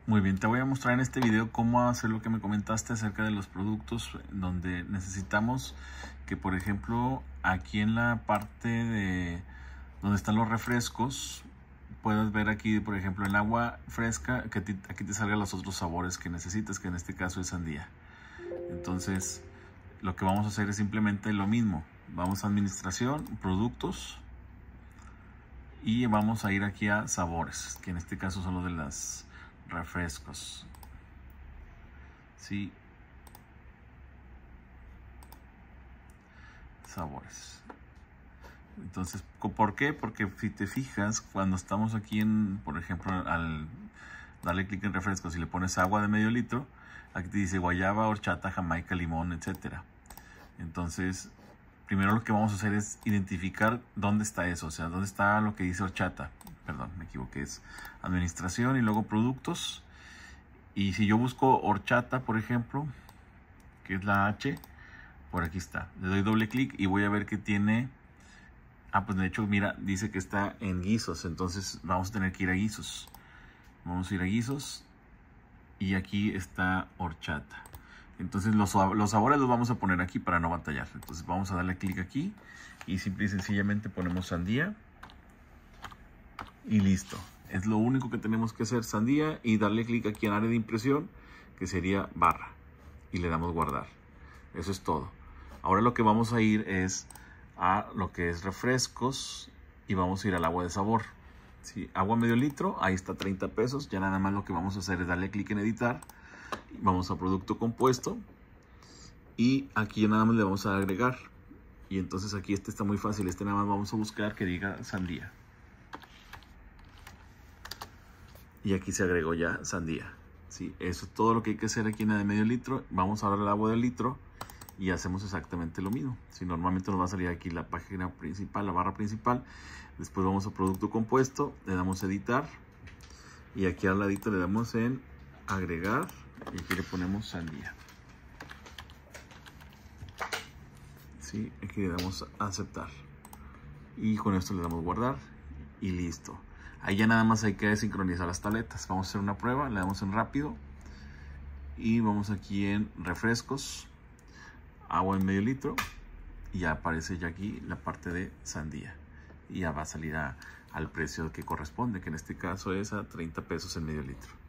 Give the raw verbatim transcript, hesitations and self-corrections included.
Muy bien, te voy a mostrar en este video cómo hacer lo que me comentaste acerca de los productos, donde necesitamos que, por ejemplo, aquí en la parte de donde están los refrescos, puedas ver aquí, por ejemplo, en agua fresca, que aquí te salgan los otros sabores que necesitas, que en este caso es sandía. Entonces, lo que vamos a hacer es simplemente lo mismo. Vamos a administración, productos, y vamos a ir aquí a sabores, que en este caso son los de los refrescos. Sí. Sabores. Entonces, ¿por qué? Porque si te fijas, cuando estamos aquí en, por ejemplo, al darle clic en refrescos y le pones agua de medio litro, aquí te dice guayaba, horchata, jamaica, limón, etcétera. Entonces, primero lo que vamos a hacer es identificar dónde está eso, o sea, dónde está lo que dice horchata. Perdón, me equivoqué, es administración y luego productos. Y si yo busco horchata, por ejemplo, que es la H, por aquí está. Le doy doble clic y voy a ver que tiene... Ah, pues de hecho, mira, dice que está en guisos, entonces vamos a tener que ir a guisos. Vamos a ir a guisos y aquí está horchata. Entonces los, los sabores los vamos a poner aquí para no batallar. Entonces vamos a darle clic aquí y simple y sencillamente ponemos sandía y listo. Es lo único que tenemos que hacer, sandía, y darle clic aquí en área de impresión, que sería barra, y le damos guardar. Eso es todo. Ahora lo que vamos a ir es a lo que es refrescos y vamos a ir al agua de sabor. ¿Sí? Agua medio litro, ahí está treinta pesos. Ya nada más lo que vamos a hacer es darle clic en editar. Vamos a producto compuesto y aquí ya nada más le vamos a agregar. Y entonces aquí este está muy fácil. Este nada más vamos a buscar que diga sandía. Y aquí se agregó ya sandía. ¿Sí? Eso es todo lo que hay que hacer aquí en la de medio litro. Vamos a dar el agua del litro y hacemos exactamente lo mismo. Si normalmente nos va a salir aquí la página principal, la barra principal. Después vamos a producto compuesto, le damos a editar y aquí al ladito le damos en agregar y aquí le ponemos sandía. ¿Sí? Aquí le damos a aceptar y con esto le damos guardar y listo. Ahí ya nada más hay que sincronizar las tabletas. Vamos a hacer una prueba, le damos en rápido y vamos aquí en refrescos, agua en medio litro y ya aparece ya aquí la parte de sandía y ya va a salir a, al precio que corresponde, que en este caso es a treinta pesos en medio litro.